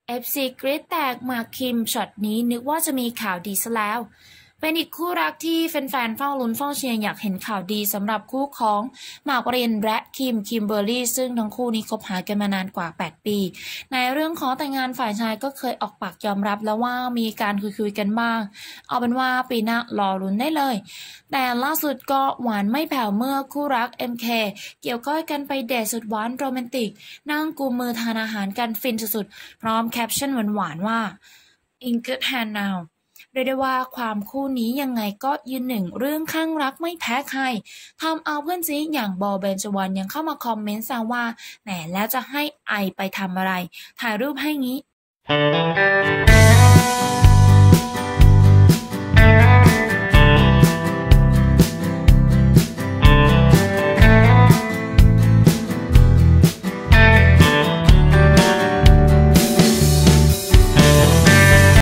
FC กรี๊ดแตกหมากคิมช็อตนี้นึกว่าจะมีข่าวดีซะแล้วเป็นอีกคู่รักที่แฟนๆเฝ้าลุ้นเฝ้าเชียร์อยากเห็นข่าวดีสำหรับคู่ของหมากปรินและคิมเบอร์รี่ซึ่งทั้งคู่นี้คบหากันมานานกว่า8ปีในเรื่องของแต่งงานฝ่ายชายก็เคยออกปากยอมรับแล้วว่ามีการคุยกันบ้างเอาเป็นว่าปีหน้ารอลุ้นได้เลยแต่ล่าสุดก็หวานไม่แผ่วเมื่อคู่รัก MK เกี่ยวก้อยกันไปเดทสุดหวานโรแมนติกนั่งกุมมือทานอาหารกันฟินสุดๆพร้อมแคปชั่นหวานๆว่า In good hand nowเรียกได้ว่าความคู่นี้ยังไงก็ยืนหนึ่งเรื่องข้างรักไม่แพ้ใครทำเอาเพื่อนซีอย่างบอเบนจวรรณยังเข้ามาคอมเมนต์แซวว่าแหมแล้วจะให้ไอไปทำอะไรถ่ายรูปให้งี้